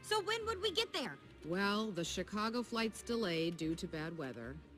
So when would we get there? Well, the Chicago flight's delayed due to bad weather.